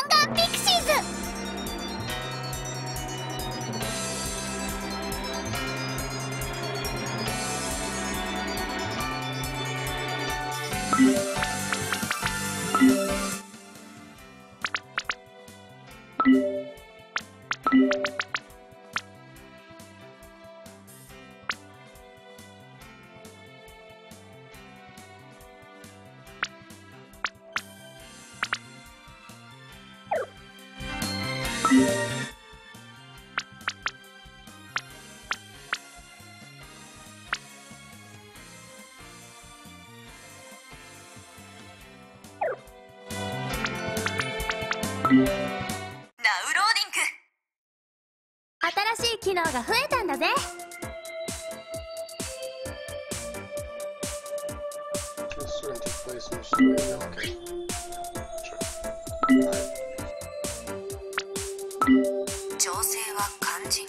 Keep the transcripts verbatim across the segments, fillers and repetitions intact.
ガンピクシーズ。ナウローディング。新しい機能が増えたんだぜ。調整は肝心。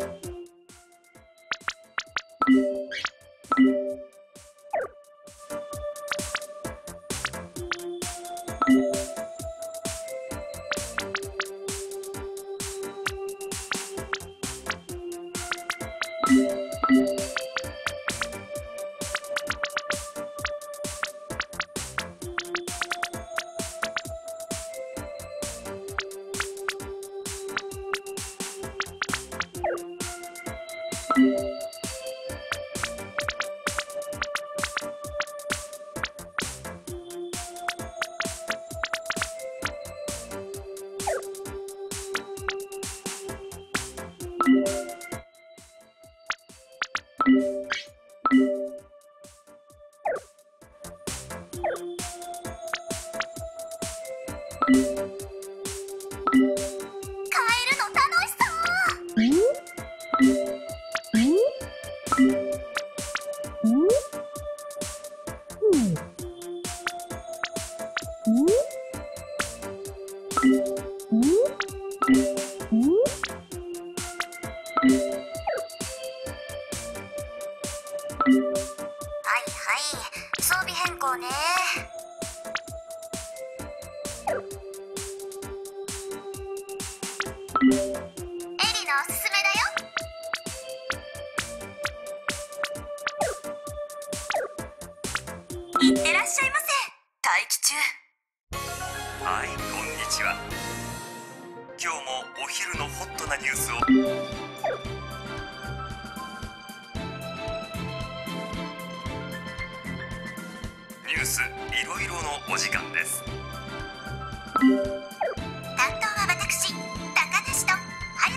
いってらっしゃいませ。待機中。 はい、こんにちは。今日もお昼のホットなニュースを。ニュースいろいろのお時間です。 担当は私、高梨と春。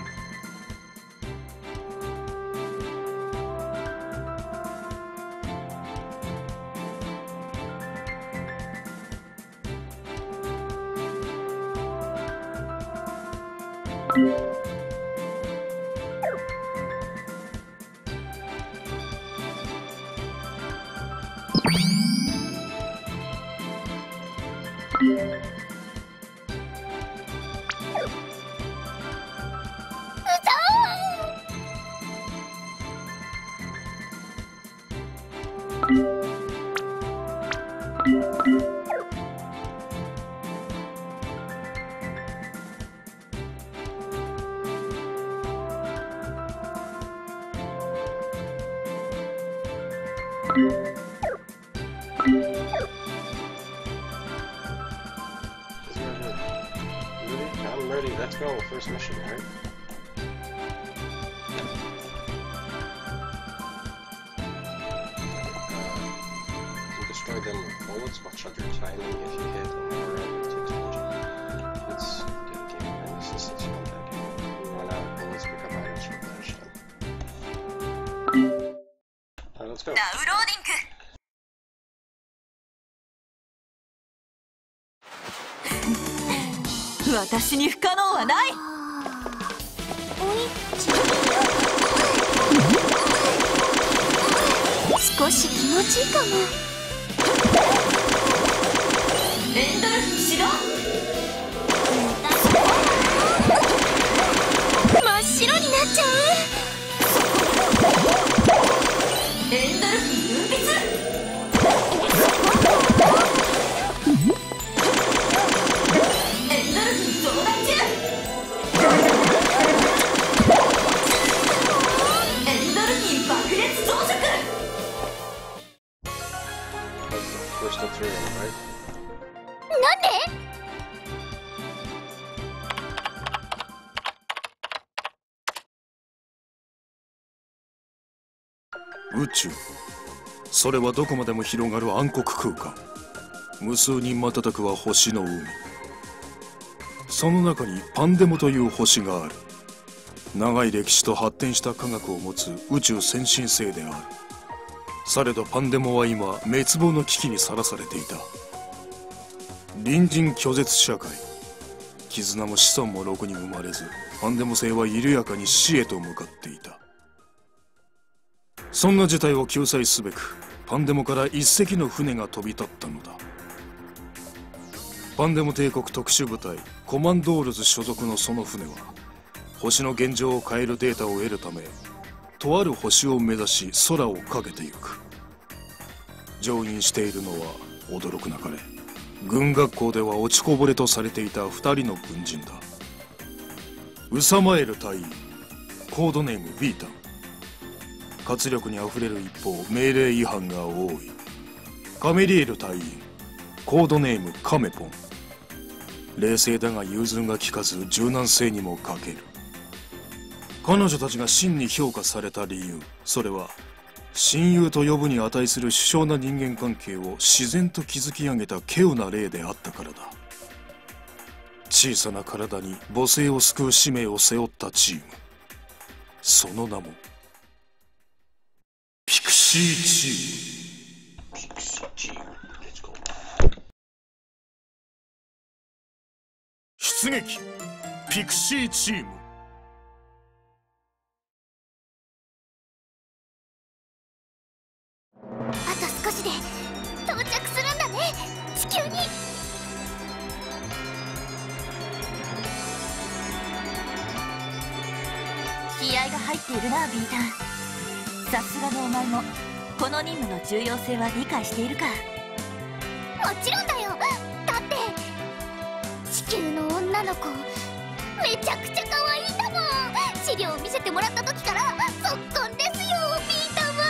I'm ready. Let's go. First mission, right? Uh, you destroy them with bullets. Watch out your timing if you hit or uh, to change. It's dedicated and this is six one deck. You run out of bullets, pick up items from flash time. Alright, let's go. ナウローディング。 私に不可能はない。 少し気持ちいいかも。 エンドルフ始動。 真っ白になっちゃう。 エンドルフ分泌。エンドルフ増なんで？ 宇宙、それはどこまでも広がる暗黒空間。無数に瞬くは星の海。その中にパンデモという星がある。長い歴史と発展した科学を持つ宇宙先進星である。されどパンデモは今滅亡の危機にさらされていた。隣人拒絶社会。絆も子孫もろくに生まれず、パンデモ星は緩やかに死へと向かっていた。そんな事態を救済すべく、パンデモから一隻の船が飛び立ったのだ。パンデモ帝国特殊部隊コマンドールズ所属のその船は、星の現状を変えるデータを得るため、とある星を目指し空を駆けてゆく。乗員しているのは驚くなかれ、軍学校では落ちこぼれとされていた二人の軍人だ。ウサマエル隊員、コードネームビータン。活力にあふれる一方命令違反が多い。カメリエル隊員、コードネームカメポン。冷静だが融通が利かず柔軟性にも欠ける。彼女たちが真に評価された理由、それは親友と呼ぶに値する殊勝な人間関係を自然と築き上げた稀有な例であったからだ。小さな体に母性を救う使命を背負ったチーム、その名もピクシーチーム。 ピクシーチーム。Let's go. 出撃ピクシーチーム。 あと少しで到着するんだね、地球に。 気合が入っているな、ビータン。さすがのお前もこの任務の重要性は理解しているか？ もちろんだよ。だって地球の女の子めちゃくちゃ可愛いんだもん。資料を見せてもらった時からぞっこんですよ、ピータンは。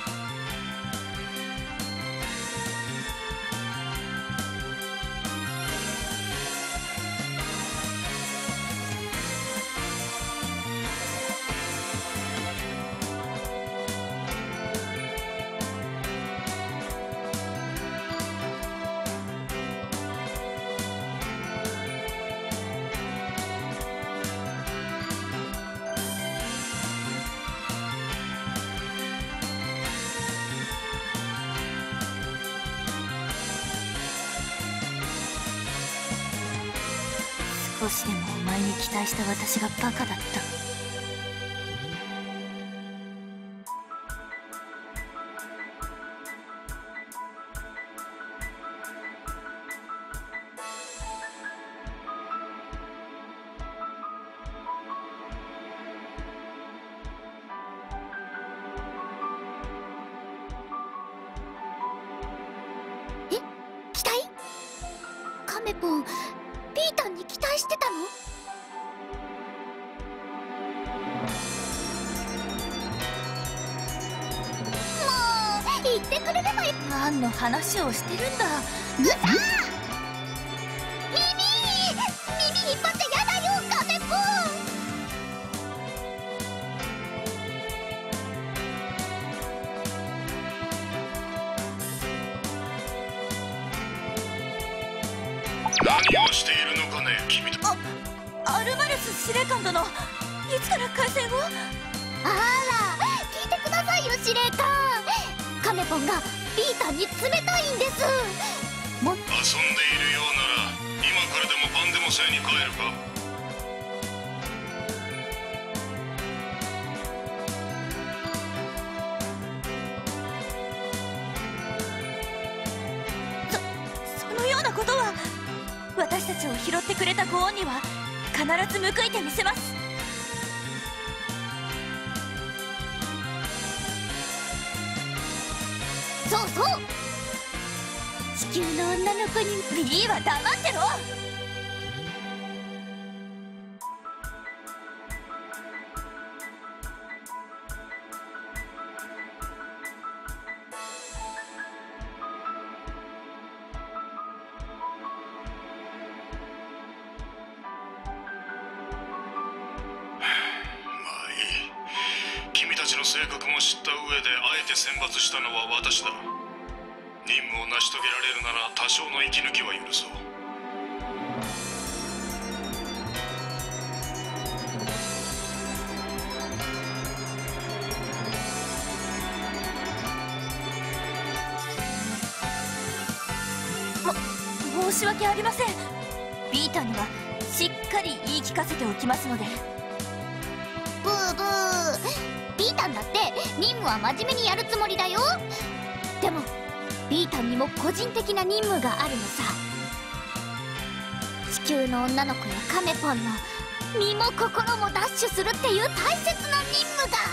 少しでもお前に期待した私がバカだった。 え、期待？カメポン、ピータンに期待してたの？もう言ってくれればいい。 何の話をしてるんだ。 うさー！耳耳引っ張ってやだよ、カメポン。 何をしているのかね、君たち。 アルバレス司令官殿、いつから開戦を？ あら、聞いてくださいよ、司令官。カメポンがピータンに冷たいんです。も遊んでいるようなら今からでもパンデモ星に帰るか？ そそのようなことは。私たちを拾ってくれたご恩には必ず報いてみせます。 そうそう、地球の女の子に。 ビーは黙ってろ。 の性格も知った上であえて選抜したのは私だ。任務を成し遂げられるなら多少の息抜きは許そう。 申し訳ありません。ビータにはしっかり言い聞かせておきますので。 ブーブー。ビータンだって任務は真面目にやるつもりだよ。でもビータンにも個人的な任務があるのさ。地球の女の子やカメポンの身も心も奪取するっていう大切な任務が。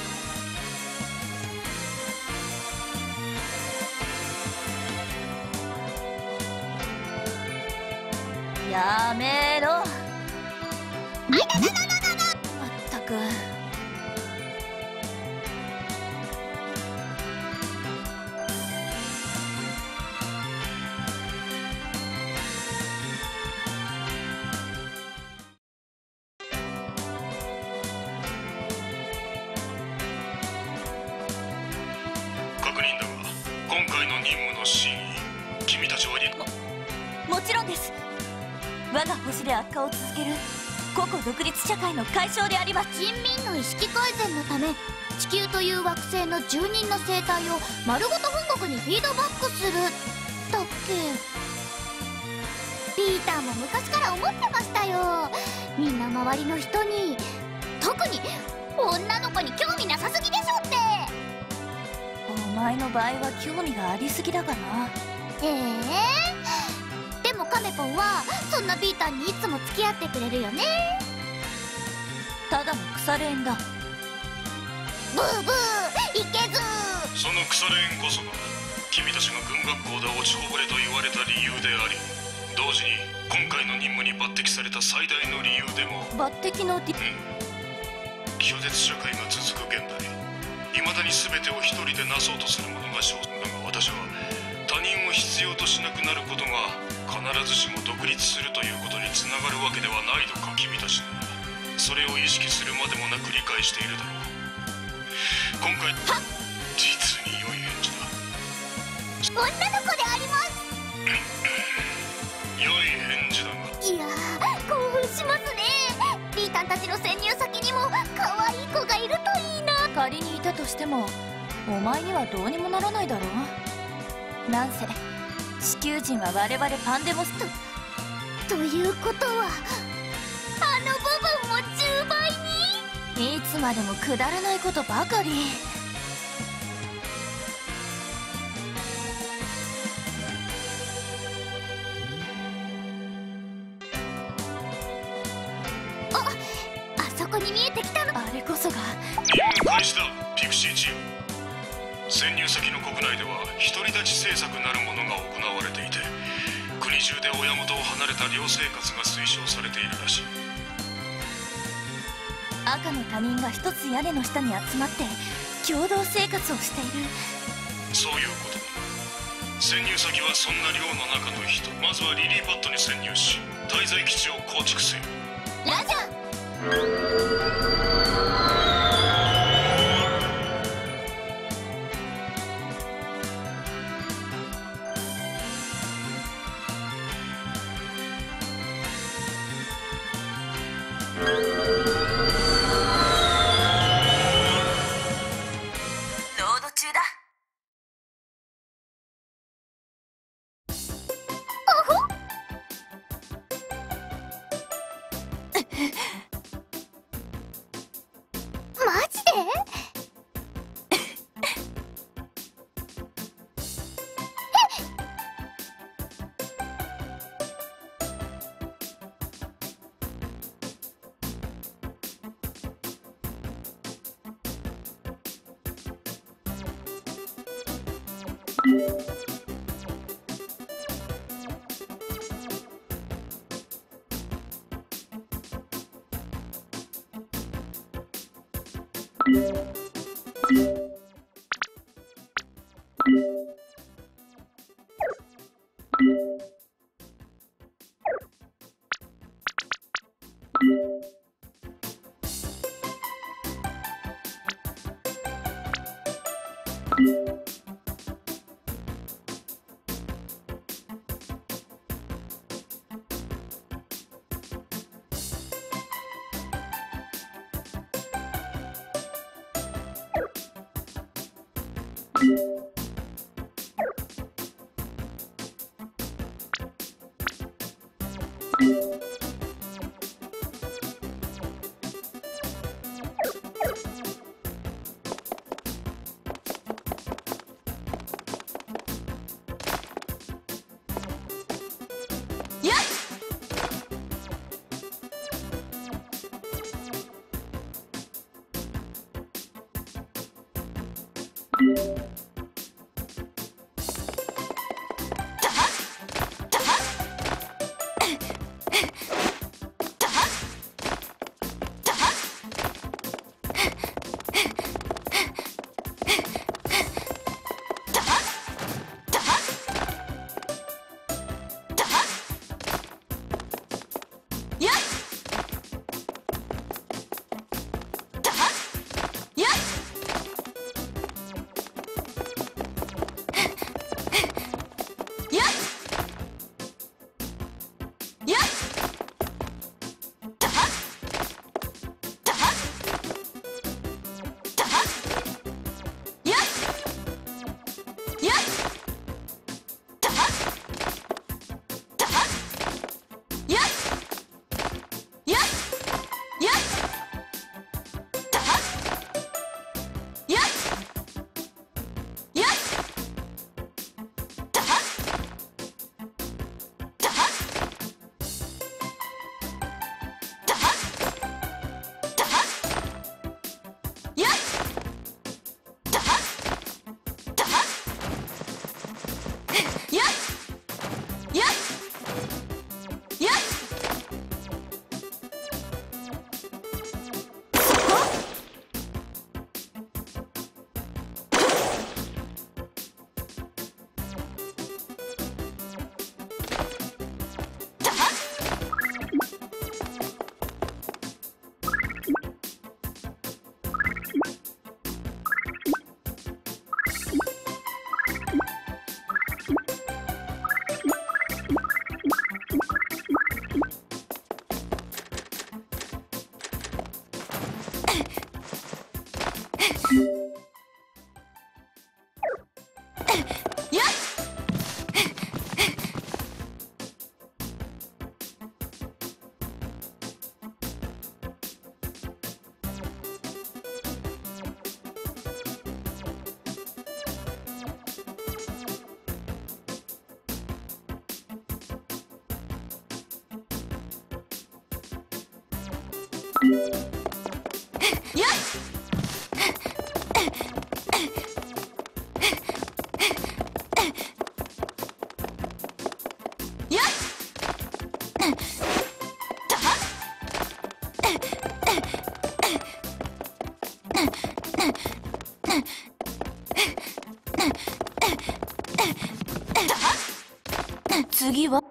やめろ。 あいたたたたたた。 まったく。 確認だが、今回の任務の真意、君たちは理ももちろんです。我が星で悪化を続ける個々独立社会の解消であります。 人民の意識改善のため地球という惑星の住人の生態を丸ごと本国にフィードバックするだっけ。ピーターも昔から思ってましたよ。みんな周りの人に、特に女の子に興味なさすぎでしょって。 お前の場合は興味がありすぎだがな。 へえ。でもカメポンはそんなピーターにいつも付き合ってくれるよね。 ただの腐れ縁だ。 ブーブーいけず。 その腐れ縁こそが君たちが軍学校で落ちこぼれと言われた理由であり、同時に今回の任務に抜擢された最大の理由でも。 抜擢の理うん。拒絶社会が続く現代、いまだに全てを一人でなそうとする者が少数だが、私は他人を必要としなくなることが必ずしも独立するということにつながるわけではないのか。君たちならそれを意識するまでもなく理解しているだろう。今回実に良い返事だ。 女の子であります。 良い返事だが。 いやー、興奮しますね。ピータンたちの潜入先にも可愛い子がいるといいな。 仮にいたとしてもお前にはどうにもならないだろう。なんせ地球人は我々パンデモスとということはあの部分もじゅうばいに。 いつまでもくだらないことばかり。 あ、あそこに見えてきたの。 あれこそが任務開始だ、ピクシーチーム。潜入先の国内では独り立ち政策なるものが行われていて、国中で親元を離れた寮生活が推奨されているらしい。 赤の他人が一つ屋根の下に集まって共同生活をしている。 そういうことだ。潜入先はそんな寮の中の人。まずはリリーパッドに潜入し滞在基地を構築せよ。 ラジャー。 ロード中だ。 マジで？ 次は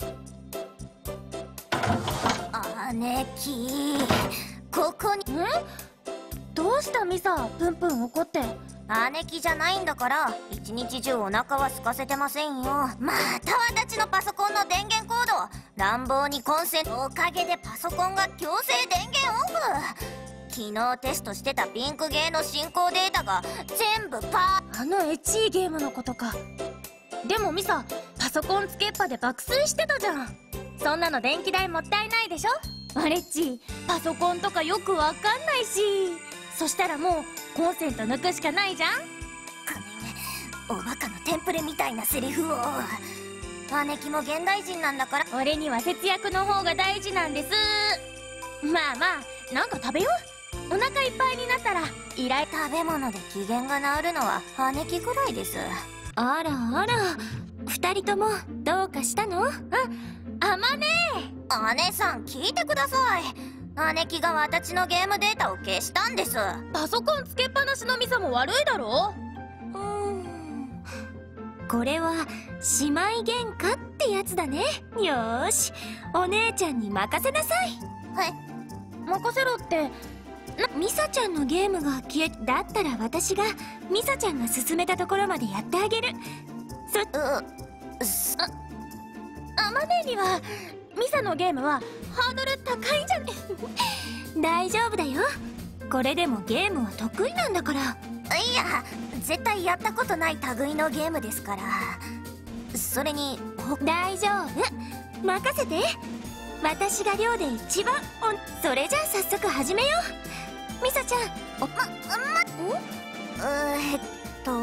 姉貴、ここに。 ん？どうしたミサ、プンプン怒って。 姉貴じゃないんだから一日中お腹は空かせてませんよ。また私のパソコンの電源コード乱暴にコンセントおかげでパソコンが強制電源オフ。昨日テストしてたピンクゲーの進行データが全部パー。 あのエッチいゲームのことか。でもミサ、パソコンつけっぱで爆睡してたじゃん。そんなの電気代もったいないでしょ。アレッチ、パソコンとかよくわかんないし。そしたらもうコンセント抜くしかないじゃん。 おバカのテンプレみたいなセリフを。姉貴も現代人なんだから。 俺には節約の方が大事なんです。まあまあ、なんか食べよう。お腹いっぱいになったら依頼。 食べ物で機嫌が治るのは姉貴ぐらいです。 あらあら、二人ともどうかしたの？あ、あまねー。姉さん聞いてください。姉貴が私のゲームデータを消したんです。 パソコンつけっぱなしのミサも悪いだろ。 うーん、 これは姉妹喧嘩ってやつだね。よーし、お姉ちゃんに任せなさい。 はい。 任せろってミサちゃんのゲームが消え。だったら私がミサちゃんが進めたところまでやってあげる。そうそああまねにはミサのゲームはハードル高いんじゃね。大丈夫だよ。これでもゲームは得意なんだから。 いや、 絶対やったことない類のゲームですから。それに大丈夫、任せて。私が寮で一番おそれじゃあ早速始めよう。ミサちゃん、 ま、ま、おえー、っと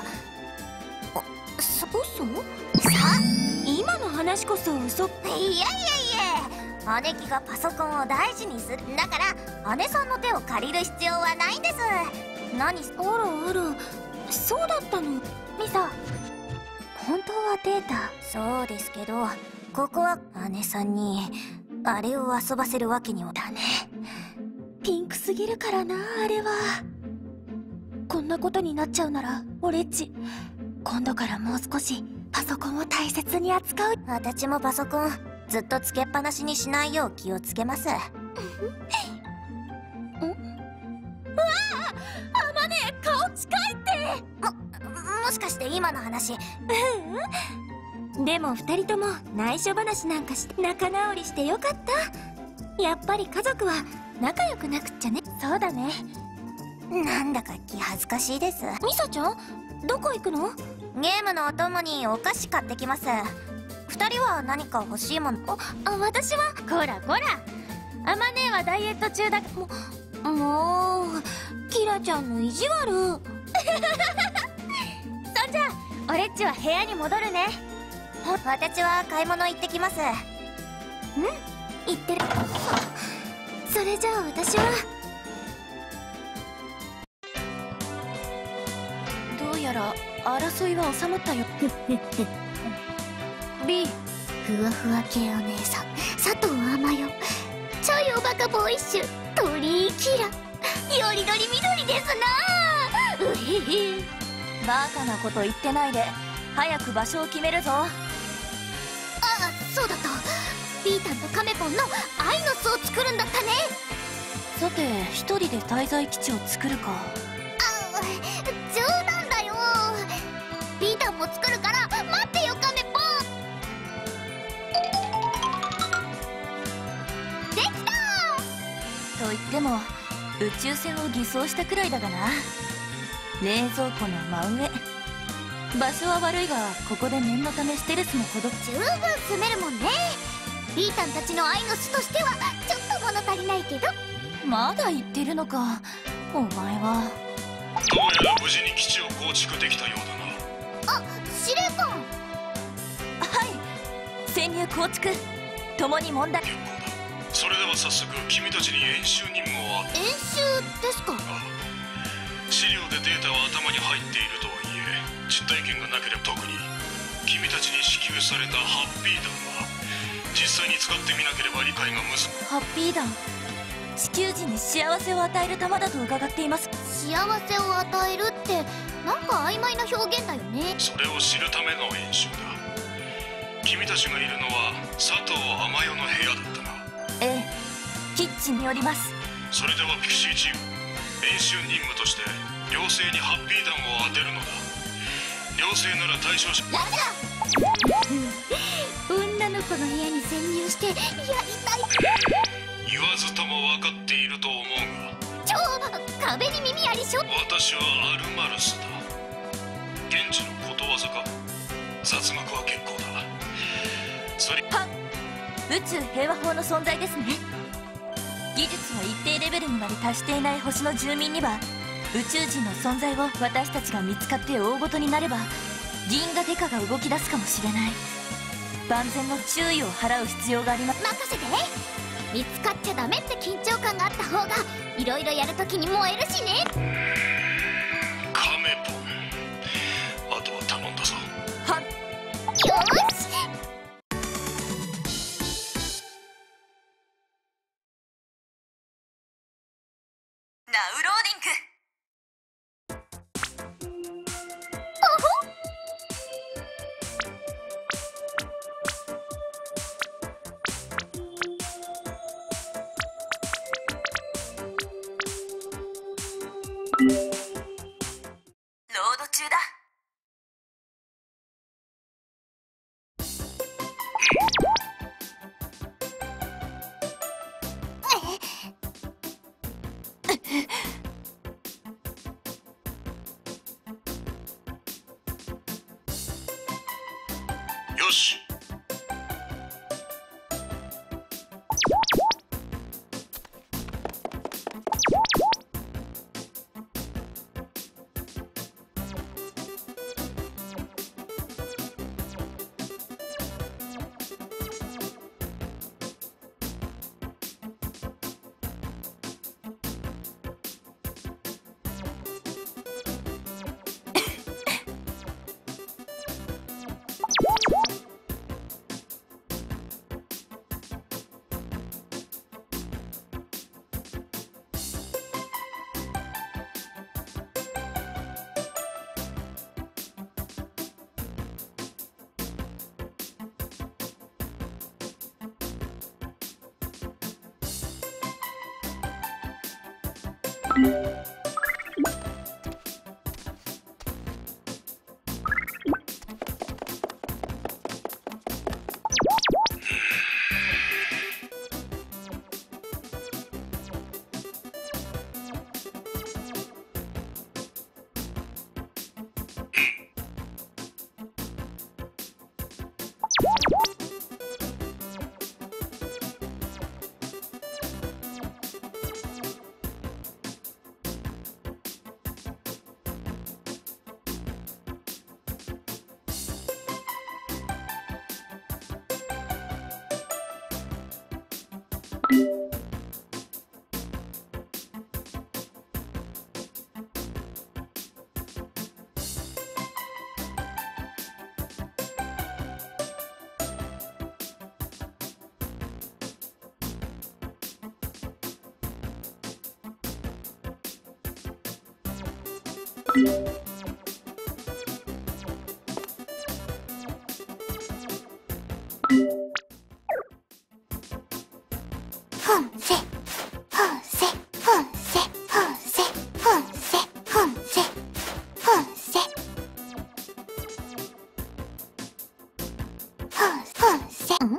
そ嘘さ今の話こそ嘘。 いやいやいや、姉貴がパソコンを大事にするだから姉さんの手を借りる必要はないんです。何あらあら、そうだったの。ミサ、本当はデータ。 そうですけど、ここは姉さんにあれを遊ばせるわけにはだね。 ピンクすぎるからな、あれは。こんなことになっちゃうならオレっち、今度からもう少しパソコンを大切に扱う。 私もパソコンずっとつけっぱなしにしないよう気をつけます。ん？うわあ、あまねえ、顔近いって。 も、もしかして今の話。 うん、でも二人とも内緒話なんかして仲直りしてよかった。やっぱり家族は仲良くなくっちゃね。そうだね。 なんだか気恥ずかしいです。 ミサちゃん、どこ行くの？ ゲームのお供にお菓子買ってきます。二人は何か欲しいもの？ あ、私はこらこら、あまねえはダイエット中だ。ももうキラちゃんの意地悪。そんじゃあオレっちは部屋に戻るね。 私は買い物行ってきます。 うん、行ってる。それじゃあ私は。どうやら争いは収まったよ。 B、 ふわふわ系お姉さん佐藤甘代、超おバカボーイッシュ鳥居キラ、よりどりみどりですな。うへへ。 バカなこと言ってないで早く場所を決めるぞ。 あ、そうだった。ピータンとカメポンの愛の巣を作るんだったね。 さて、一人で滞在基地を作るか。 あ、冗談だよ。ピータンも作るから待ってよ、カメポン。できた。 と言っても宇宙船を偽装したくらいだがな。冷蔵庫の真上。場所は悪いがここで念のためステルスもほど。 十分住めるもんね。ピータンたちの愛の巣としてはちょっと物足りないけど。 まだ言ってるのか、お前は。 どうやら無事に基地を構築できたようだな。 あ、司令官。 はい、潜入構築共に問題。 結構だ。それでは早速君たちに演習任務を。 演習ですか？ ああ、資料でデータは頭に入っているとはいえ実体験がなければ。特に君たちに支給されたハッピー弾は実際に使ってみなければ理解がむず。 ハッピー弾、地球人に幸せを与える玉だと伺っています。 幸せを与えるってなんか曖昧な表現だよね。 それを知るための演習だ。君たちがいるのは佐藤甘代の部屋だったな。 ええ、キッチンにおります。 それではピクシーチーム、演習任務として寮生にハッピー弾を当てるのだ。寮生なら対象者。 やだ。 女の子の部屋に潜入してやりたい。 言わずとも分かっていると思うが。 ちょ、壁に耳ありしょ。 私はアルマルスだ。現地のことわざか。雑学は結構だ。それは宇宙平和法の存在ですね。技術は一定レベルにまで達していない星の住民には宇宙人の存在を私たちが見つかって大ごとになれば銀河デカが動き出すかもしれない。万全の注意を払う必要があります。 任せて。見つかっちゃダメって緊張感があった方がいろいろやるときに燃えるしね。 カメポン、あとは頼んだぞ。 はっ、 よし。 ナウローディング。ロード中だ。 し。 ふんせふんせふんせふんせふんせふんせふんせふんふんせん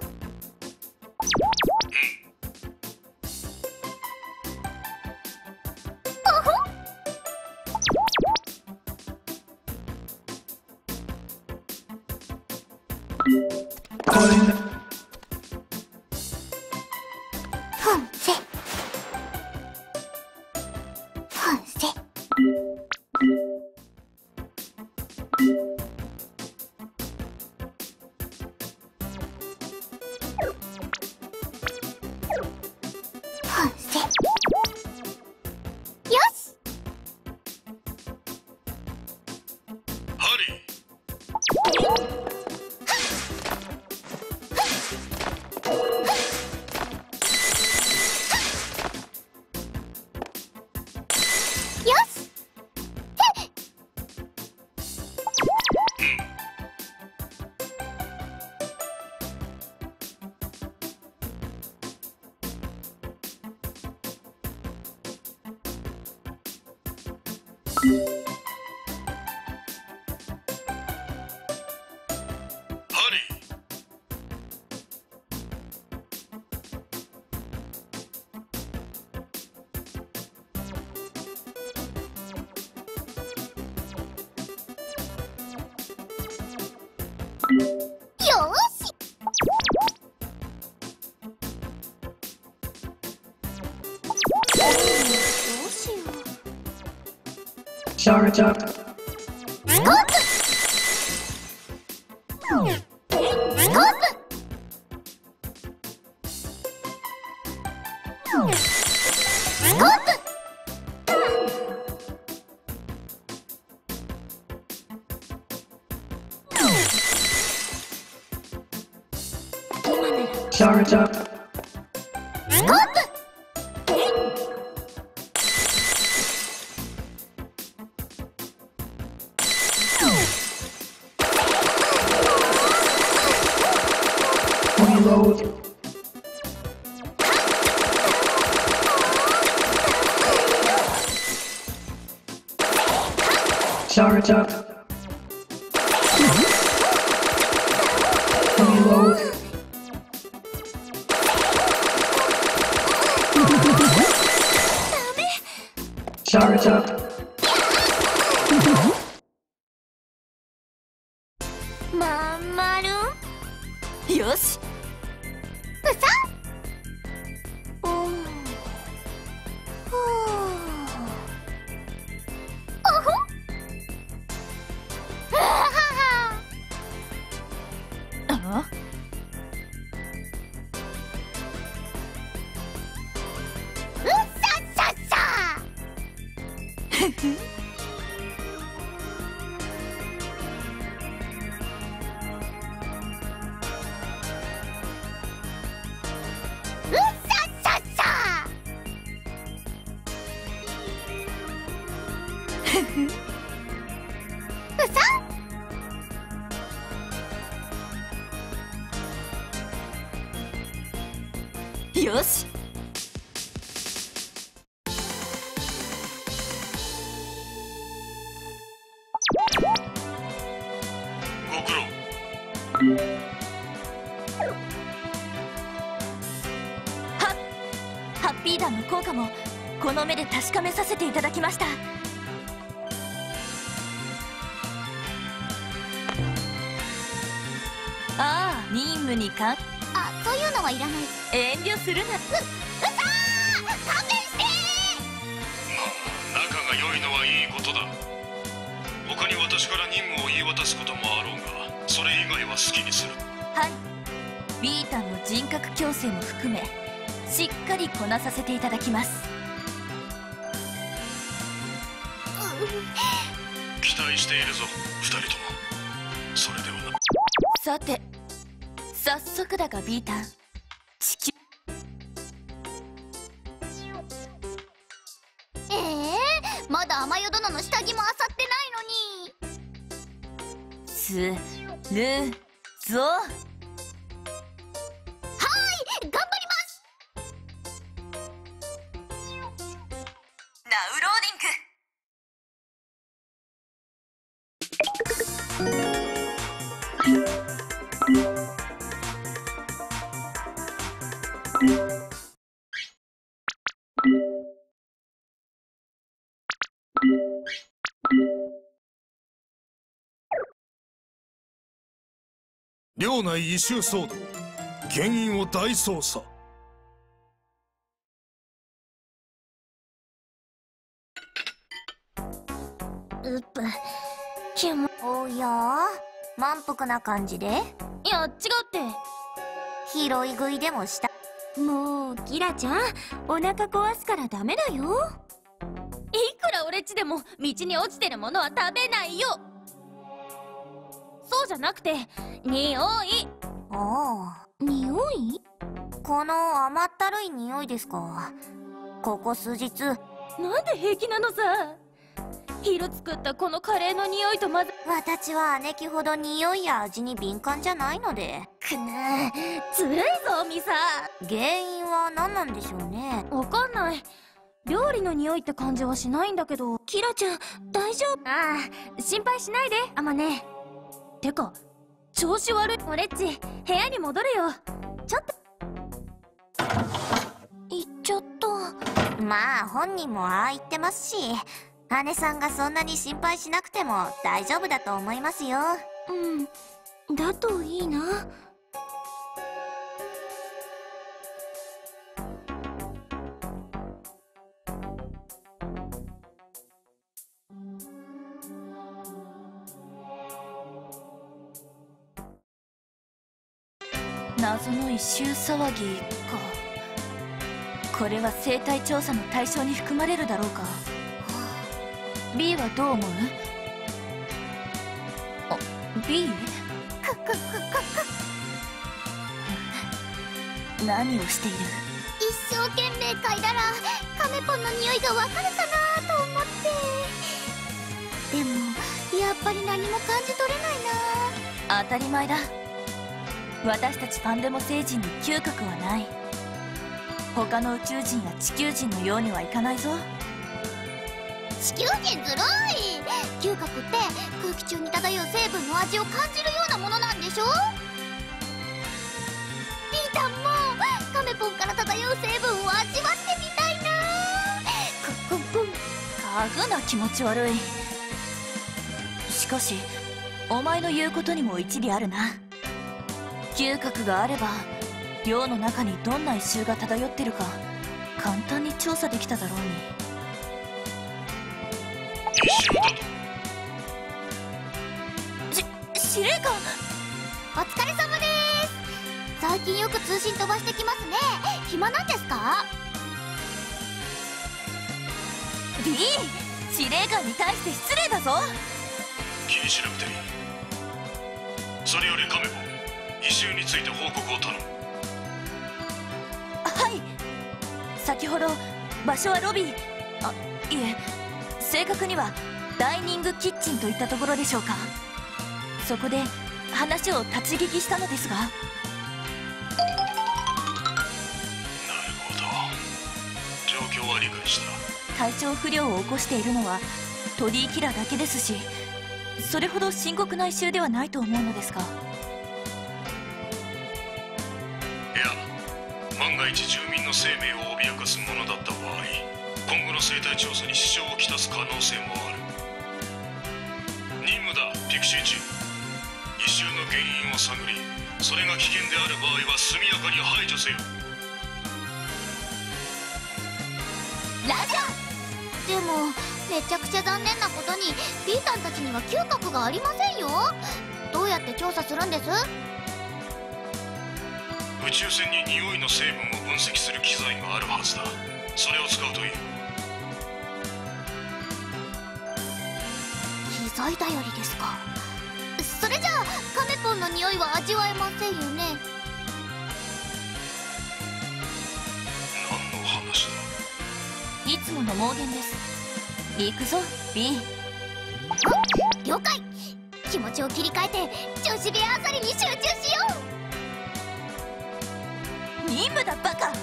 ふんせふんせふんせよしハリー。 よしハリー。 よーしどうしよう Charge up. スコープスコープスコープ Charge up. スコープ Reload. Charge up. Reload. Charge up. まんまるうさおーほーおほうわははあうっさっさっさうっさっさっさうさよし。 ご苦労。 はハッピー弾の効果もこの目で確かめさせていただきました。ああ、任務にかあ、そういうのはいらない。 遠慮するな。 うさー勘弁してまあ仲が良いのはいいことだ。他に私から任務を言い渡すこともあろうが、それ以外は好きにする。 はい、ビータンの人格矯正も含めしっかりこなさせていただきます。 期待しているぞ、二人とも。それではな。 さて、早速だがビータン、地球ええー、まだ雨代殿の下着も漁ってないのに。 するぞ。 はーい、頑張ります。 ナウローディング。 領内異臭騒動、原因を大捜査。 うっぷ、キモ。おや満腹な感じで。 いや違うって。 拾い食いでもした。 もうキラちゃん、お腹壊すからダメだよ。いくら俺っちでも道に落ちてるものは食べないよ。そうじゃなくて、匂い。 ああ、匂い？この甘ったるい匂いですか。ここ数日。 なんで平気なのさ。昼作ったこのカレーの匂いとまず。 私は姉貴ほど匂いや味に敏感じゃないので。 くなずるいぞミサ。 原因は何なんでしょうね。 わかんない。料理の匂いって感じはしないんだけど。キラちゃん大丈夫？ああ、心配しないでアマネ。てか調子悪い。俺っち部屋に戻るよ。ちょっと言っちゃった。まあ本人もああ言ってますし、姉さんがそんなに心配しなくても大丈夫だと思いますよ。 うん、だといいな。謎の異臭騒ぎか。これは生態調査の対象に含まれるだろうか。B はどう思う？あ、B？ くくくくく。 何をしている？ 一生懸命嗅いだらカメポンの匂いがわかるかなと思って。でもやっぱり何も感じ取れないな。 当たり前だ。私たちパンデモ星人に嗅覚はない。他の宇宙人や地球人のようにはいかないぞ。 地球人ずるい。嗅覚って空気中に漂う成分の味を感じるようなものなんでしょ。ピータンもカメポンから漂う成分を味わってみたいな。クックンクン。 嗅ぐな、気持ち悪い。しかしお前の言うことにも一理あるな。嗅覚があれば寮の中にどんな異臭が漂ってるか簡単に調査できただろうに。 異臭だと？ し司令官、 お疲れ様です。最近よく通信飛ばしてきますね。暇なんですか？ B、 司令官に対して失礼だぞ。 気にしなくていい。それよりカメポ、異臭について報告を頼む。 はい。先ほど場所はロビー、あ、いえ、正確にはダイニングキッチンといったところでしょうか。そこで話を立ち聞きしたのですが。 なるほど、状況は理解した。 体調不良を起こしているのはトディキラだけですし、それほど深刻な異臭ではないと思うのですが。 いや、万が一住民の生命を脅かすものだった場合、今後の生態調査に支障をきたす可能性もある。任務だ、ピクシーチ。異臭の原因を探り、それが危険である場合は速やかに排除せよ。 ラジャー。でもめちゃくちゃ残念なことにピータンたちには嗅覚がありませんよ。どうやって調査するんです？ 宇宙船に匂いの成分を分析する機材があるはずだ。それを使うといい。 機材頼りですか。それじゃあカメポンの匂いは味わえませんよね。 何の話だ？ いつもの妄言です。行くぞ B。 了解。気持ちを切り替えて女子部屋あさりに集中しよう。任務だバカ。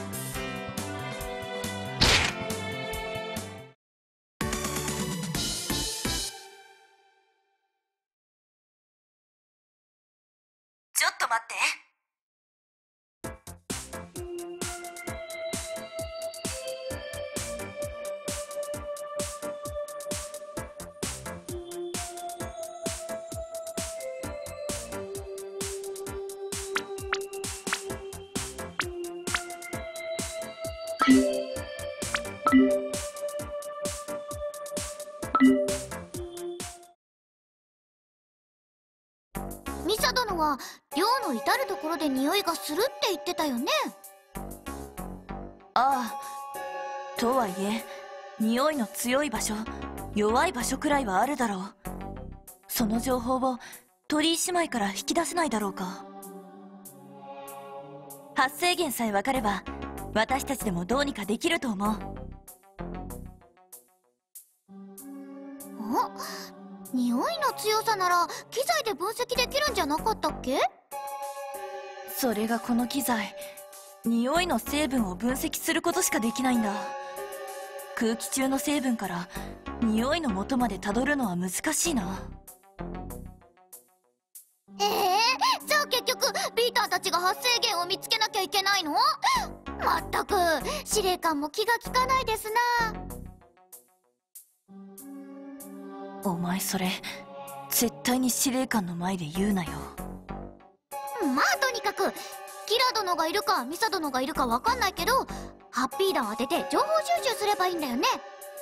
ちょっと待って。 ミサ殿は寮の至る所で匂いがするって言ってたよね。 ああ、とはいえ匂いの強い場所、弱い場所くらいはあるだろう。その情報を鳥居姉妹から引き出せないだろうか。発生源さえ分かれば私たちでもどうにかできると思う。 お、匂いの強さなら機材で分析できるんじゃなかったっけ？ それがこの機材、匂いの成分を分析することしかできないんだ。空気中の成分から匂いの元までたどるのは難しいな。 ええー、じゃあ結局ピーターたちが発生源を見つけなきゃいけないの？まったく司令官も気が利かないですな。 お前それ絶対に司令官の前で言うなよ。 まあとにかくキラ殿がいるかミサ殿がいるかわかんないけど、ハッピー弾当てて情報収集すればいいんだよね。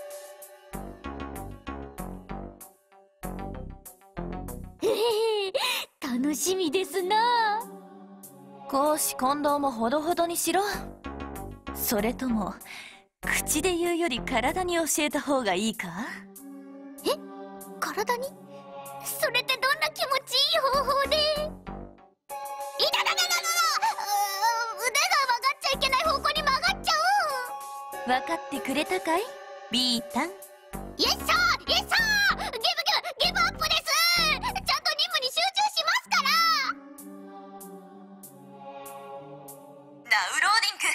へへへ、楽しみですな。 公私混同もほどほどにしろ。それとも口で言うより体に教えた方がいいか？ え、体に？それってどんな気持ちいい方法で？いたたたたたた、腕が曲がっちゃいけない方向に曲がっちゃう。 分かってくれたかいビータン？ イエッサーイエッサー、ギブギブギブアップです。ちゃんと任務に集中しますから。 ナウローディング。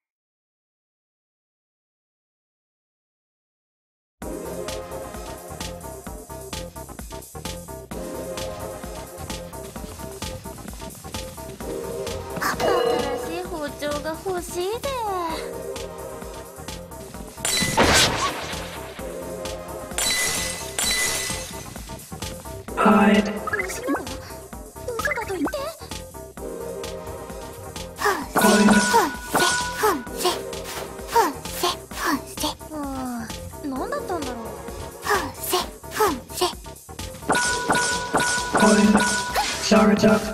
新しい包丁が欲しいぜ。 Hide. 嘘だと言って。はっふんせふんせふんせふんせあー、何だったんだろう。 ふんせふんせ Coin. Charge up.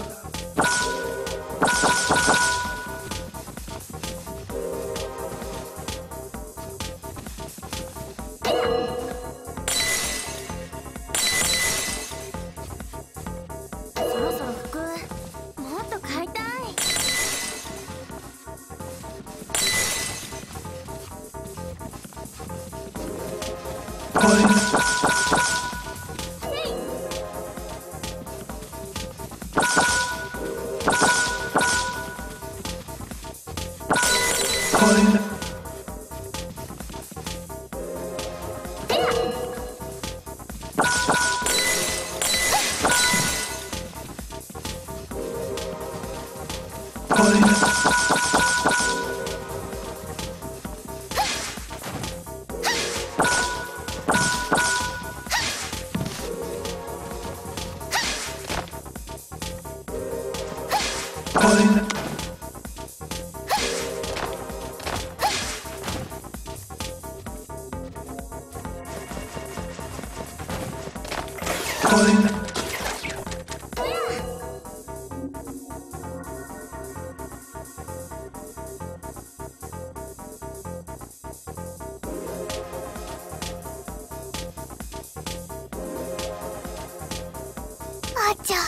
そろそろ服もっと買いたい。 Coin. Coin. Coin. Coin. Coin. あちゃ。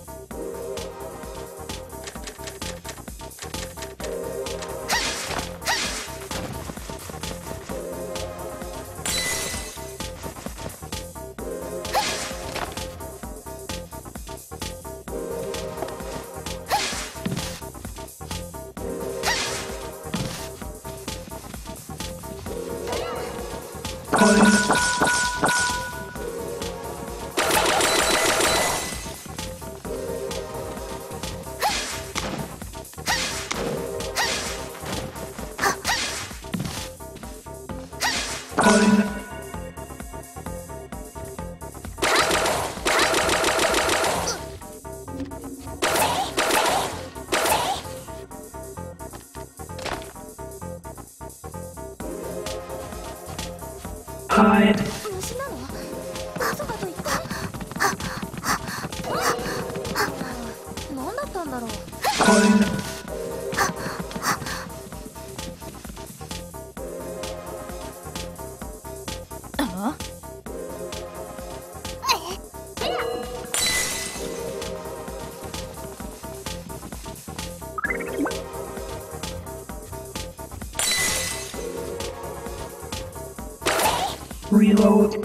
Coin. Coin. Hide. 虫なの？そうかと言って。何だったんだろう。 Coin. あ？ Reload.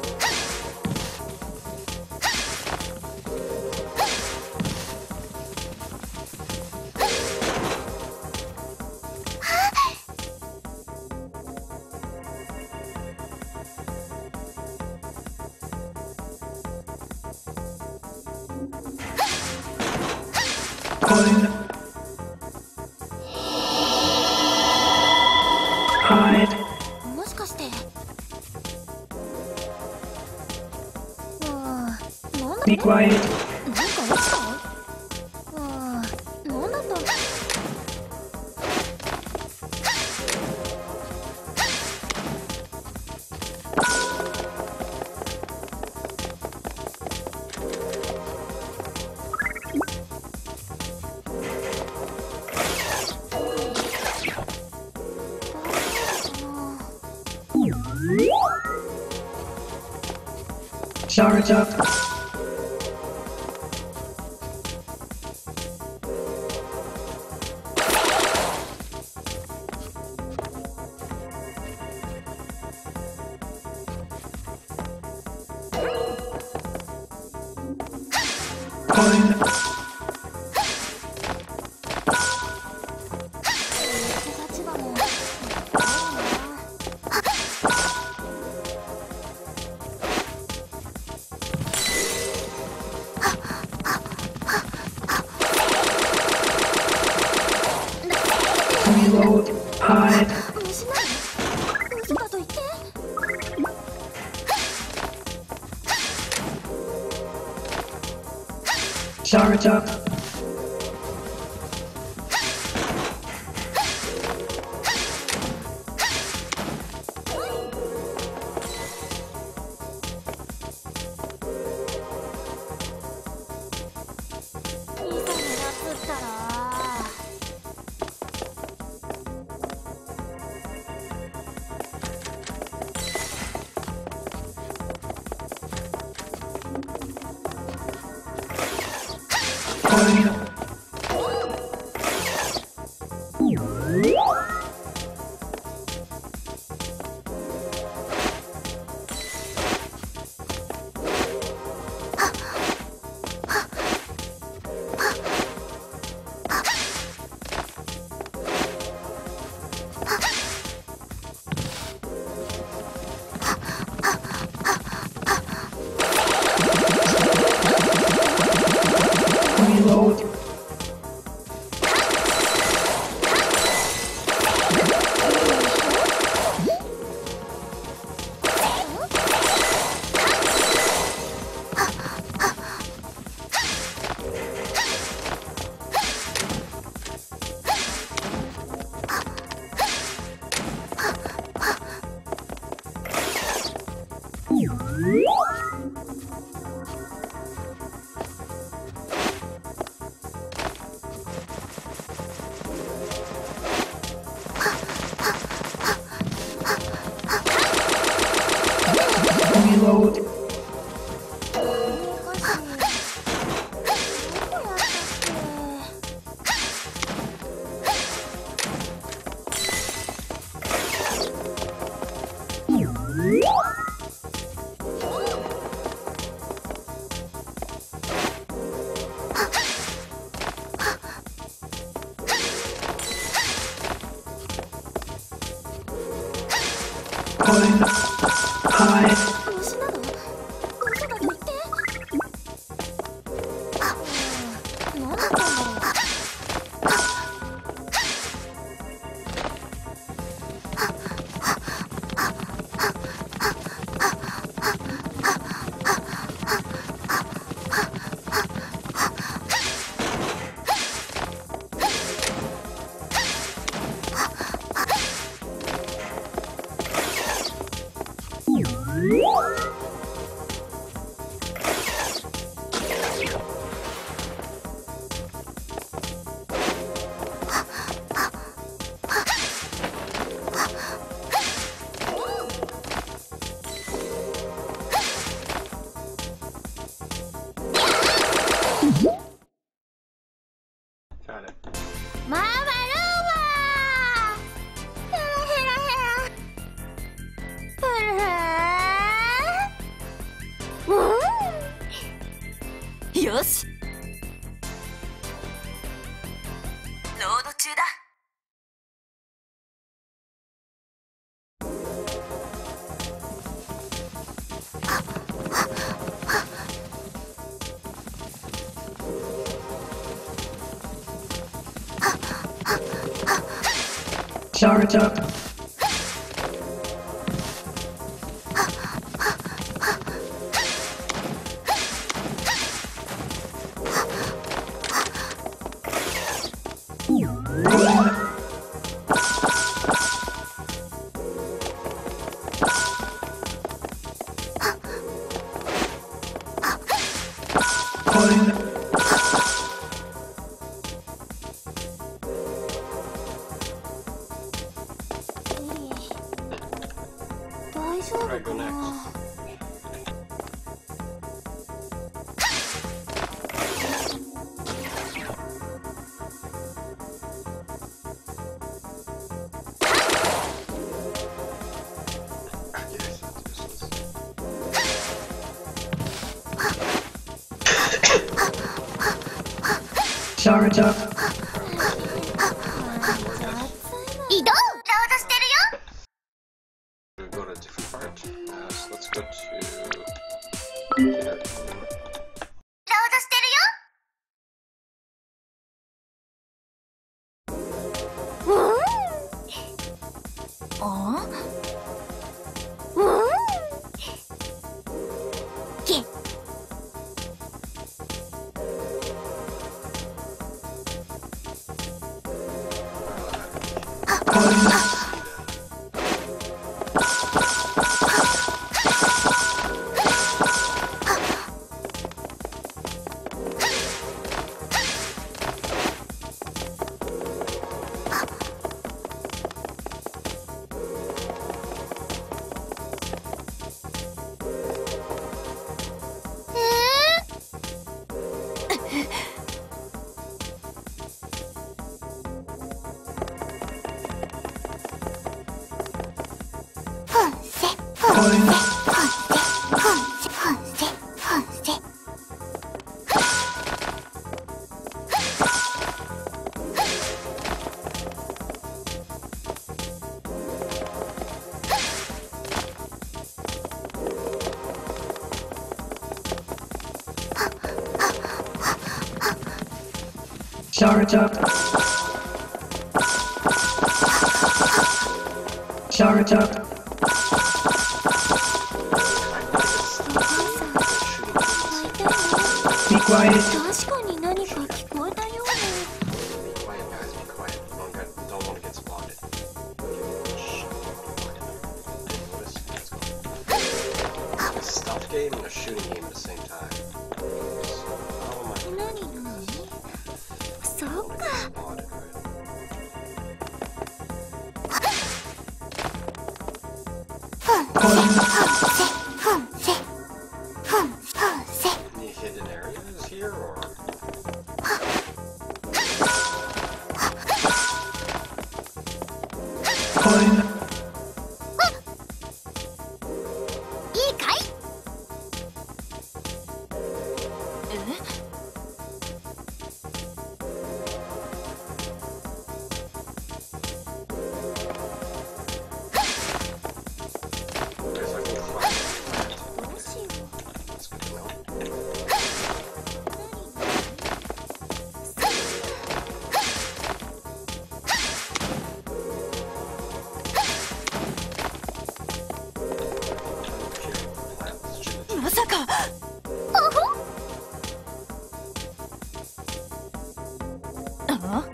Coin. Hide. もしかして。あー、なんだ。 Be quiet. なんか落ちた？あー、なんだったんだ。 Charge up. Coin. 立場も。 Reload. Hide. 虫なの？嘘かと言って。 Charge up. Coin. Reload. Reload. Coin. Hide. 虫なの？嘘だと言って。何だったんだろう。 Got it. ママローマヘラヘラヘラヘラうんよしロード中だ Charge up. Coin. Coin. 大丈夫 Alright, か go な next. Ah, yes, that's useless. Charge up. 移動ロードしてるよ We'll go to a different part. Uh, so let's go to here. ロードしてるようんあうんけ Coin. Coin. Charge up. Charge up. Be quiet. 確かに何か聞こえたよう Be quiet, guys. Be quiet. Don't get, don't want to get spotted. Shh. Notice what's going on. It's a stealth game and a shooting game at the same time. So, how am I な。何何そっ don't wanna か get spotted, right? Any hidden areas here, or? Coin. いいかい？ Guess I can climb. どうしよう That's good to know. まさかあ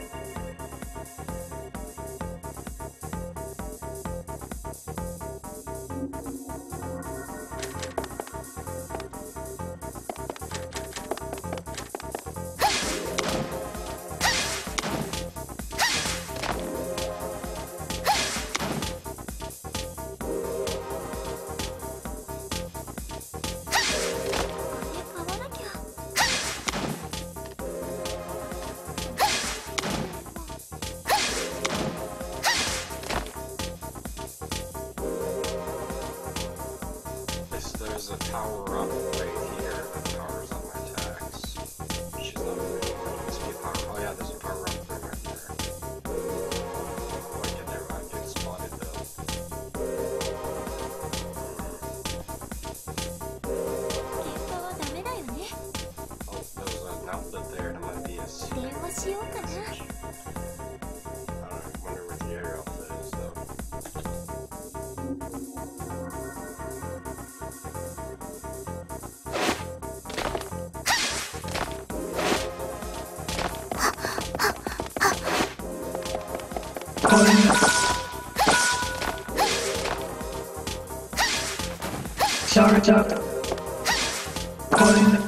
買わなきゃ This, there's a power up right here that powers up my attacks. Which is not very good. Must be a power. Oh yeah, there's a power up thing right there. Oh, I get there. I'm getting spotted though. 喧嘩はダメだよね Oh, there's an outlet there to my V S C. 電話しようかな I don't know, I wonder where the air outlet is though. Coin. Charge up. Coin.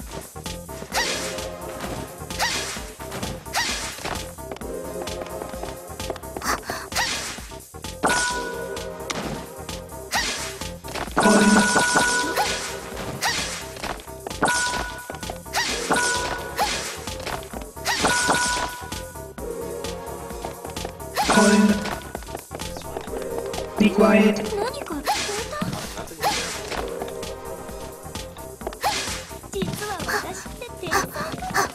Coin. Coin. This one where Be quiet. 何か聞こえた nothing there. 実は私って天才だ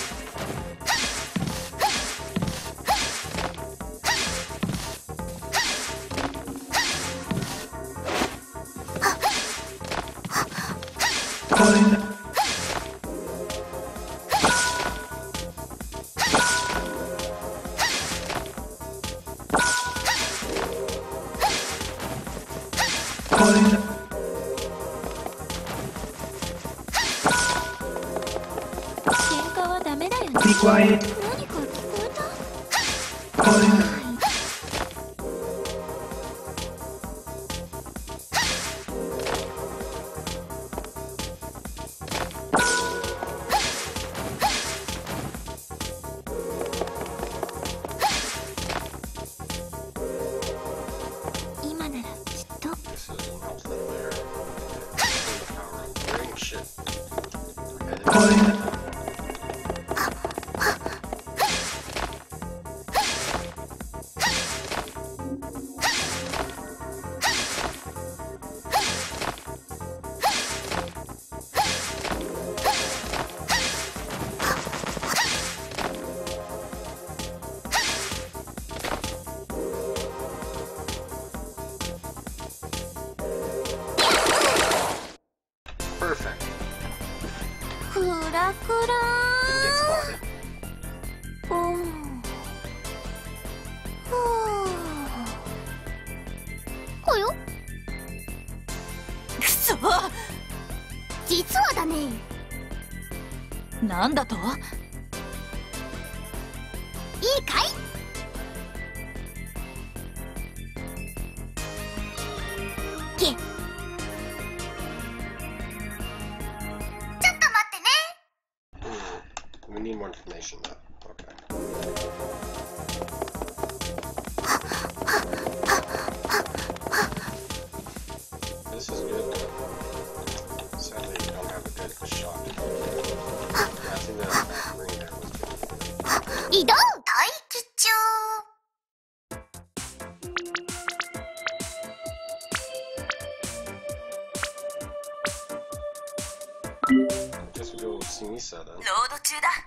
Coin. Coin. 喧嘩はダメだよね Be quiet. 何か聞こえた Coin. This is an outlet there. The power up ring shit. Okay, this Coin. なんだと？ いいかい？け。ちょっと待ってね。 Hmm. We need more information though. Okay. This is good. Sadly, we don't have a good shot. Nothing that I'm not green there was good. 移動待機中。 I guess we go see Misa then. ロード中だ。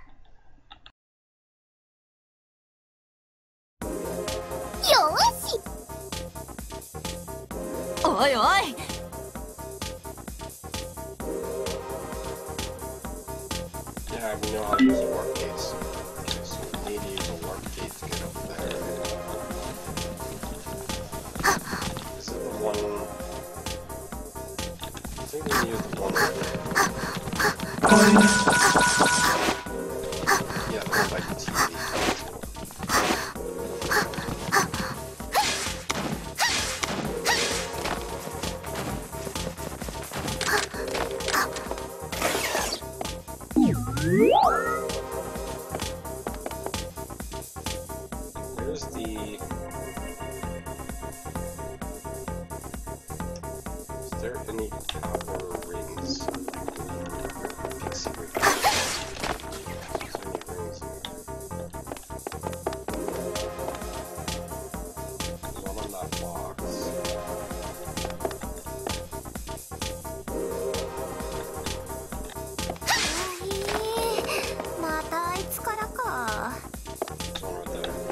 よーし。 おいおい。 Yeah, we know how to use the warp gates. Okay, so we need to use a warp gate to get up there. Is it the one? I think we need to use the one. Yeah, the one by the T V. Where's the... Is there any power rings? Big secret. Is there any rings in there? There's one on that box. またあいつからか。 There's one right there.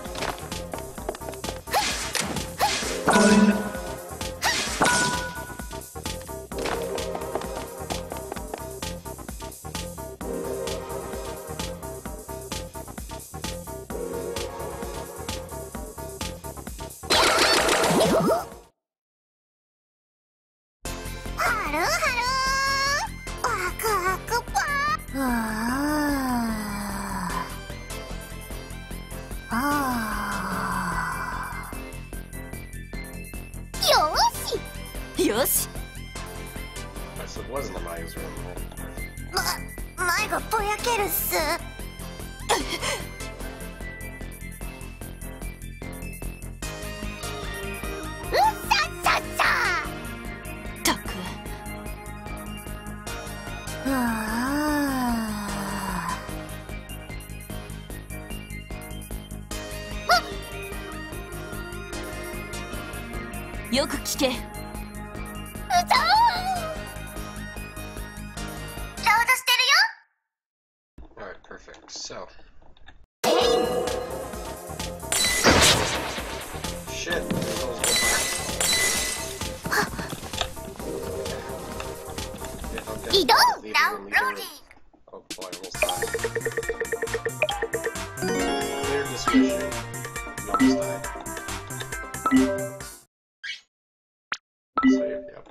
Coin. はるはるワクワクパー。あーあー。よーし。 よし。 Alright, so it wasn't the Maya's room, right? ま、前がぼやけるっす。うっさっさっさ。 たく。 ああ。 よく聞け。 うそー。ロードしてるよ。 Alright, perfect. So. Shit! Those 移動 Leave ダ the ウン room ロー again. ディン Oh boy, almost died. Clear this mission. You almost died. Save, yep.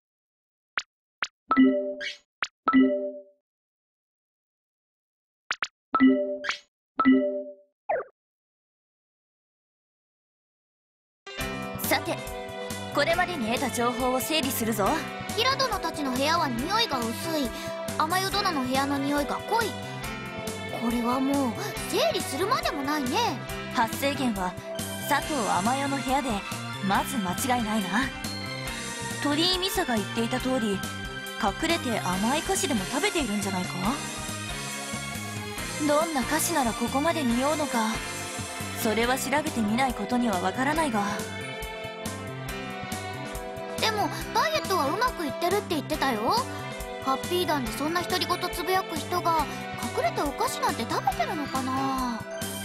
さて、これまでに得た情報を整理するぞ。 ヒラ殿たちの部屋は匂いが薄い。甘代殿の部屋の匂いが濃い。これはもう整理するまでもないね。 発生源は佐藤甘代の部屋でまず間違いないな。鳥居美沙が言っていた通り、隠れて甘い菓子でも食べているんじゃないか。どんな菓子ならここまで匂うのか、それは調べてみないことにはわからないが。 でもダイエットはうまくいってるって言ってたよ。ハッピー団でそんな独り言つぶやく人が隠れてお菓子なんて食べてるのかな。